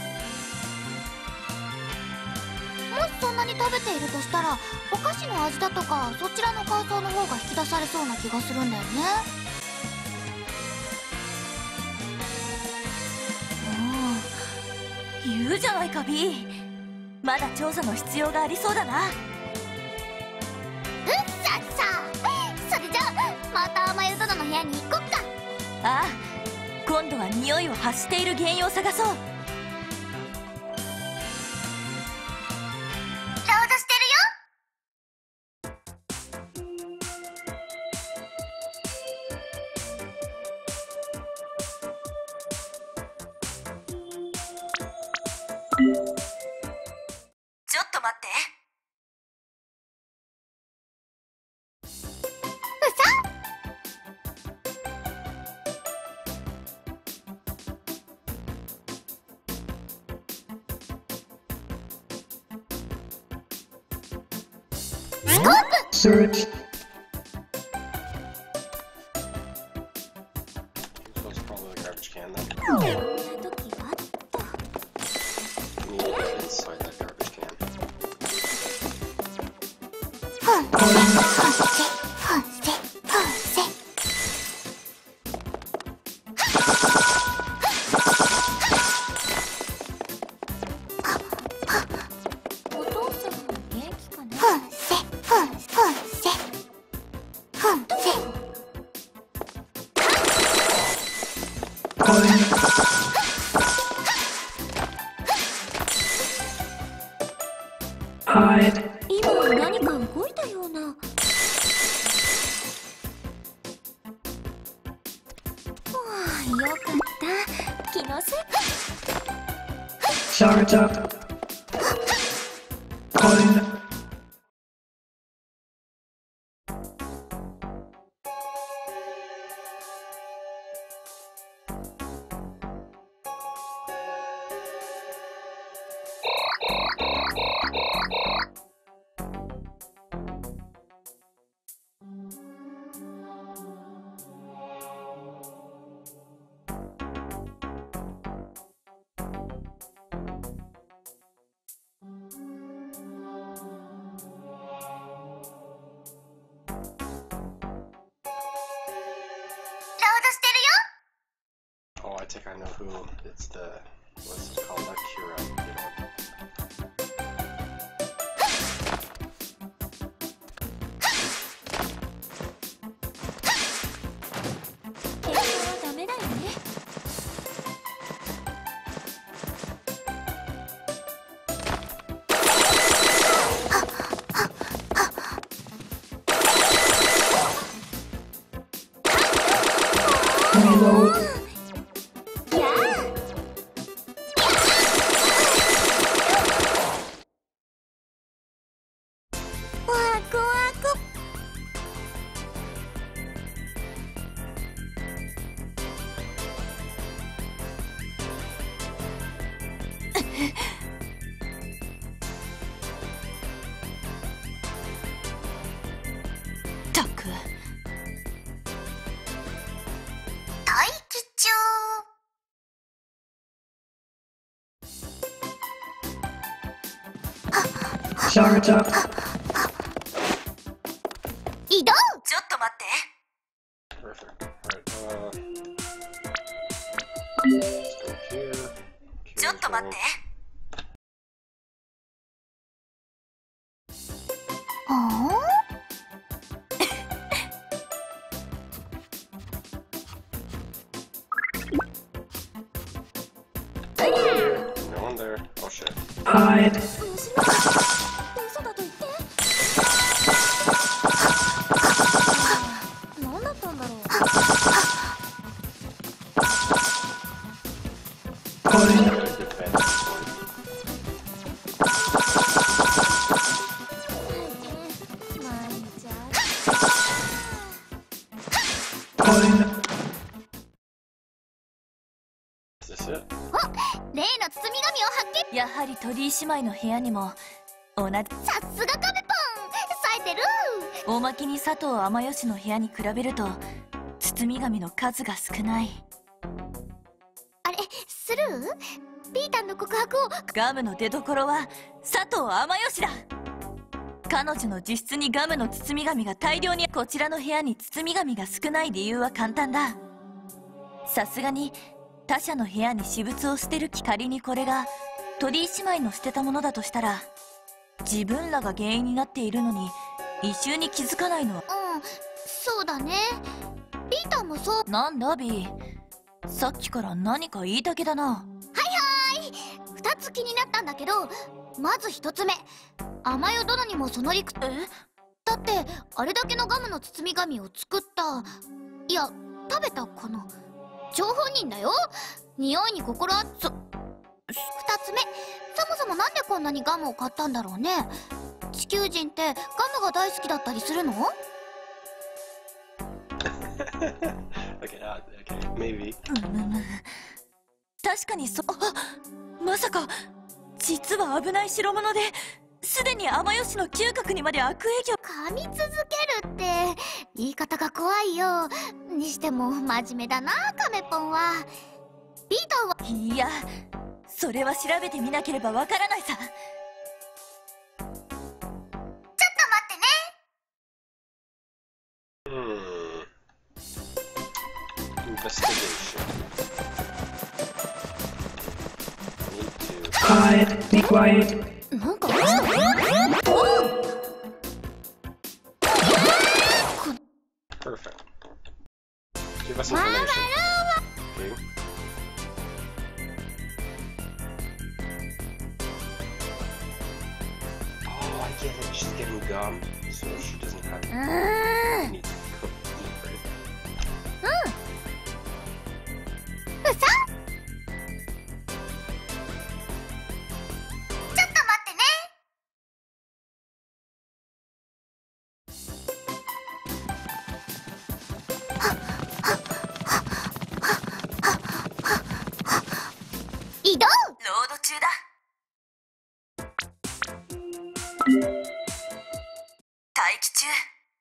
もしそんなに食べているとしたら、お菓子の味だとかそちらの感想の方が引き出されそうな気がするんだよね。 おお、言うじゃないか B。 まだ調査の必要がありそうだな。 うっさっさ。それじゃあまた甘代殿の部屋に行こっか。 ああ、 今度は匂いを発している原因を探そう。 ロードしてるよ。 ちょっと待って。 Search. So it's probably a garbage can then. 時はあった。 You need to get inside that garbage can. ふんふんせふんせふんせ。 お父さん元気かね。 ふんせふんふんせふんせ。 Hide. 今何か動いたような。はあ、よかった。気のせい。 Charge up. Coin. Oh, I think I know who. It's the what's it called? Akira. You know. 喧嘩はダメだよね。 Reload. ワクワク。 ったく。 待機中。 Charge up. 移動。 ちょっと待って。 Perfect. Alright, uh. Let's go here. ちょっと待って。 ほん。 No one there. Oh shit. Hide. 嘘だと言って。何だったんだろう。 Coin. Good advantage. 毎日あ Coin. Is this it? 例の包み紙を発見。 やはり鳥居姉妹の部屋にも同じ。 さすがカメポン。冴えてる。 おまけに佐藤天吉の部屋に比べると包み紙の数が少ない。 あれスルー？ピータンの告白を。 ガムの出所は佐藤天吉だ。彼女の自室にガムの包み紙が大量に。こちらの部屋に包み紙が少ない理由は簡単だ。さすがに他者の部屋に私物を捨てる気。仮にこれが鳥居姉妹の捨てたものだとしたら自分らが原因になっているのに異臭に気づかないのは。 うん、そうだね。ピータンもそう。 なんだビー、 さっきから何か言いたげだな。 はいはい、ふたつ気になったんだけど、まずひとつめ、甘代殿にもその理屈。 え？ だってあれだけのガムの包み紙を作った、いや食べたこの張本人だよ。匂いに心あっそふたつめ、そもそもなんでこんなにガムを買ったんだろうね。地球人ってガムが大好きだったりするの？ Okay, uh, okay, maybe. うむむ。確かにそ、あ、まさか実は危ない代物で、すでに甘吉の嗅覚にまで悪影響。 噛み続けるって言い方が怖いよ。にしても真面目だなカメポンは。ビーターは。 いや、それは調べてみなければわからないさ。 ちょっと待ってね。 Hmm. Investigation. Need to. Quiet, be quiet. なんか落ちたね。 Perfect. Give us information. Okay. Oh, I get it. She's getting gum, so she doesn't have うーん。 any cook eat, right? うさ。ちょっと待ってね。移動。 ロード中だ。待機中。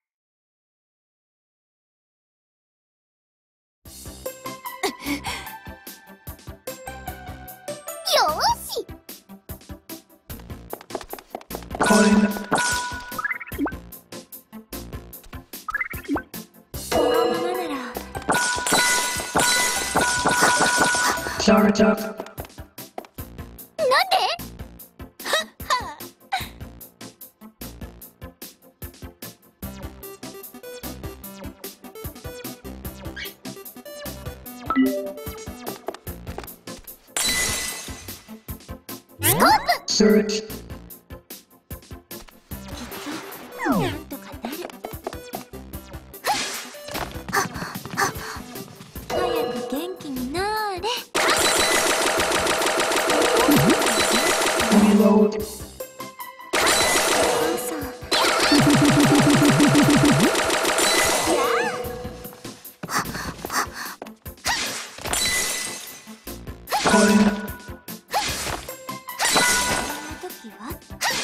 よーし。 Calling. このままなら。 Charge up. なんで？ Search. なんとかなる。早く元気になーれ。 Reload. そうそう。 Calling. 時は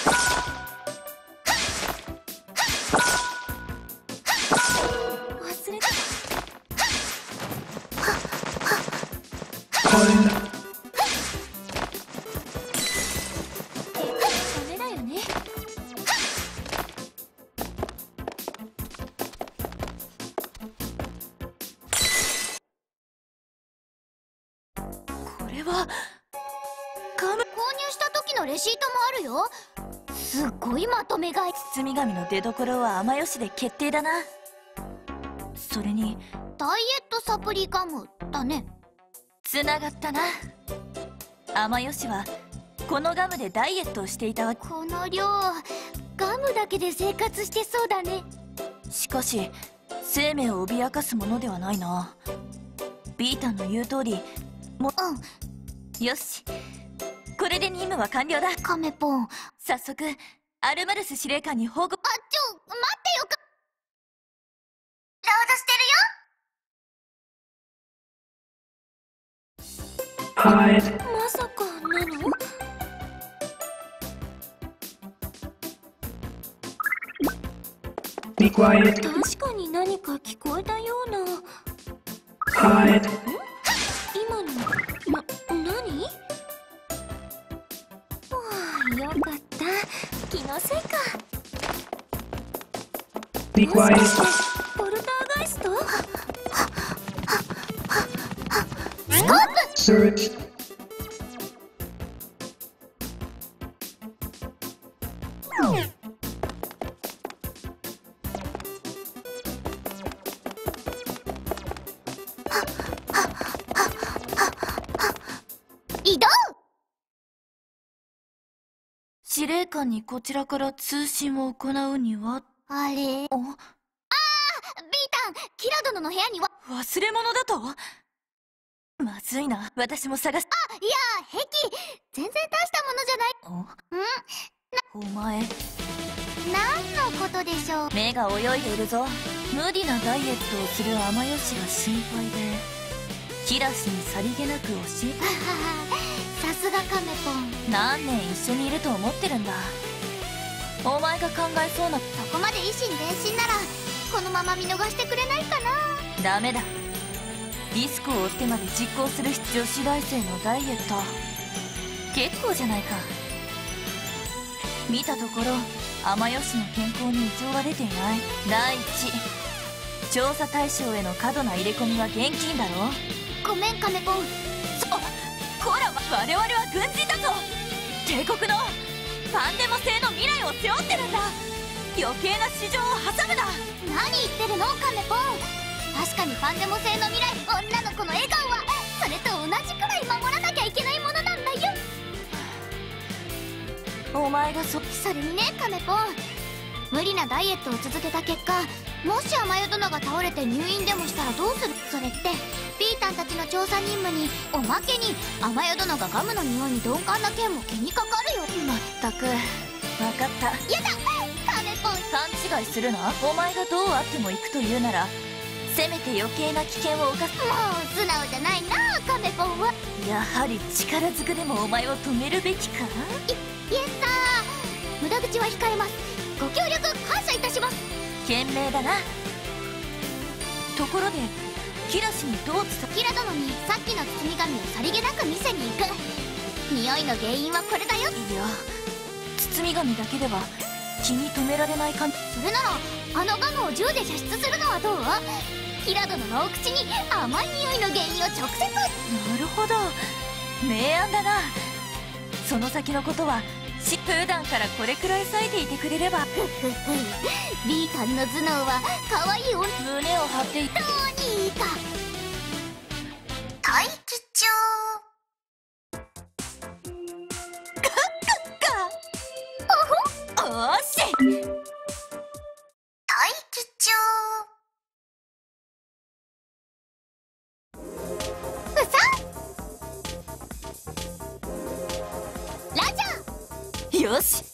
忘れた。 Calling. ダメだよね。 これはガム。 購入した時のレシートもあるよ。すっごいまとめ買い。 包み紙の出所は甘吉で決定だな。それにダイエットサプリガムだね。 つながったな。甘吉はこのガムでダイエットをしていたわけ。 この量ガムだけで生活してそうだね。 しかし生命を脅かすものではないな。ビータンの言う通りも。 うん。 よし、これで任務は完了だ。 カメポン。 早速アルマルス司令官に報告。 あ、ちょ、待ってよか。ロードしてるよ。 Hide. まさかなの？ Be quiet. 確かに何か聞こえたような。 Hide. 今のな、何？はあ、よかった。気のせいか。 Be もしか quiet. してポルターガイスト？ Search. 司令官にこちらから通信を行うには。 あれ、 お、 ビータン、キラ殿の部屋には。 忘れ物だと。まずいな、私も探す。 あ、いや平気、全然大したものじゃない。 おお前、 何のことでしょう。 目が泳いでいるぞ。無理なダイエットをする天吉が心配で、キラシにさりげなく教えて。 さすがカメポン。 何年一緒にいると思ってるんだ。お前が考えそうな。 そこまで以心伝心ならこのまま見逃してくれないかな。 ダメだ。リスクを負ってまで実行する必要。女子大生のダイエット結構じゃないか。見たところ天吉の健康に異常は出ていない。第一、調査対象への過度な入れ込みは厳禁だろ。 ごめんカメポン。 そこら、我々は軍人だぞ。帝国のパンデモ製の未来を背負ってるんだ。余計な市場を挟むな。 何言ってるのカメポン。確かにパンデモ製の未来、女の子の笑顔はそれと同じくらい守らなきゃいけないものなんだよ。 お前がそそれにねカメポン、無理なダイエットを続けた結果、もし天代殿が倒れて入院でもしたらどうする。それってピータンたちの調査任務におまけに天代殿がガムの匂いに鈍感な件も気にかかるよ。 まったく、分かった。 やだカメポン。 勘違いするな。お前がどうあっても行くと言うなら、せめて余計な危険を冒す。 もう素直じゃないなカメポンは。 やはり力ずくでもお前を止めるべきか。 いイエスさー、無駄口は控えます。ご協力感謝いたします。 賢明だな。ところでキラシにどう伝え。 キラ殿にさっきの包み紙をさりげなく見せに行く。匂いの原因はこれだよ。 いや、包み紙だけでは気に留められない感じ。 それならあのガムを銃で射出するのはどう？キラ殿のお口に甘い匂いの原因を直接。 なるほど、明暗だな。その先のことはし普段からこれくらい割いていてくれれば。 ふふふビータンの頭脳は可愛い女。 胸を張っていどうにいいか。待機中。 おーし。 待機中。うさラジャー。 よし。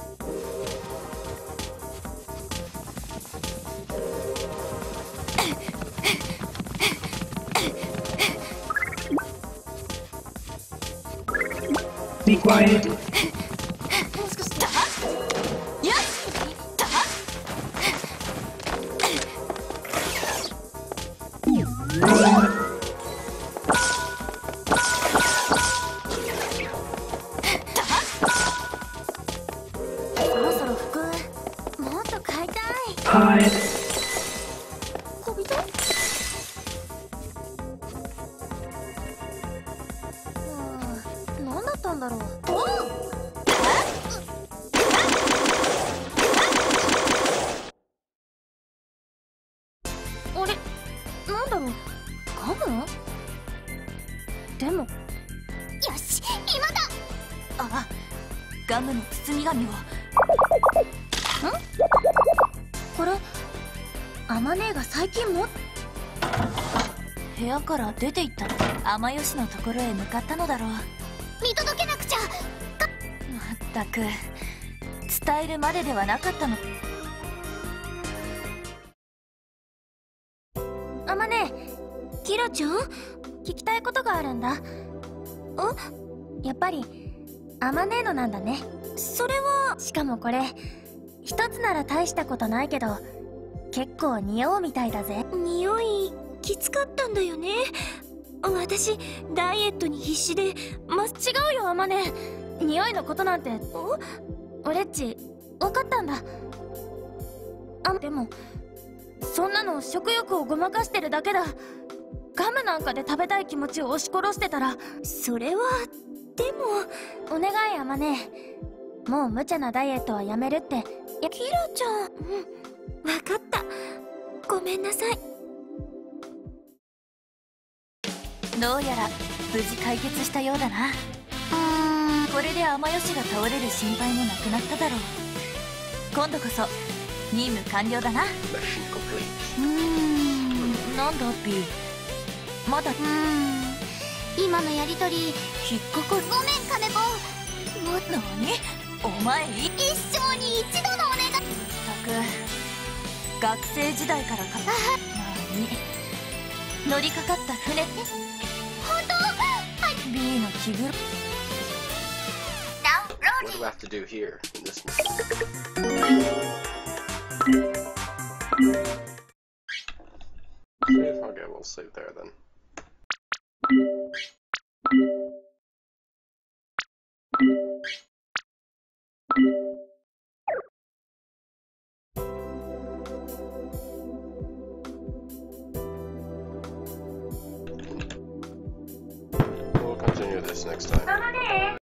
Be quiet. そろそろ服もっと買いたい。 Hide. 小人。うん、何だったんだろう。おうあれ、なんだろう、ガム？でもよし、今だ。 あ、ガムの包み紙を。ん？ これアマネーが最近も。 部屋から出て行った天吉のところへ向かったのだろう。 見届けなくちゃ。 まったく、伝えるまでではなかったの。 アマネー、キラちゃん、聞きたいことがあるんだ。お？やっぱりアマネーのなんだね。それは。しかもこれ一つなら大したことないけど結構匂うみたいだぜ。匂いきつかったんだよね。私ダイエットに必死で。ま、違うよアマネー、匂いのことなんて。おオレッチ分かったんだ。あ、でもそんなの食欲をごまかしてるだけだ。ガムなんかで食べたい気持ちを押し殺してたら。それはでも。お願いアマネー、もう無茶なダイエットはやめるって。いやキラちゃん。うん、分かった、ごめんなさい。 どうやら無事解決したようだな。 うーん、 これで雨よしが倒れる心配もなくなっただろう。今度こそ任務完了だな。 Mission complete. うーんなんだピー、まだうーん今のやりとり引っかかる。 ごめんカメボもっと何お前いっ一生に一度のお願い。 たく学生時代からか何乗りかかった船って本当？はい。 B の着ぐる What do I have to do here in this mission? Okay, we'll save there then. We'll continue this next time.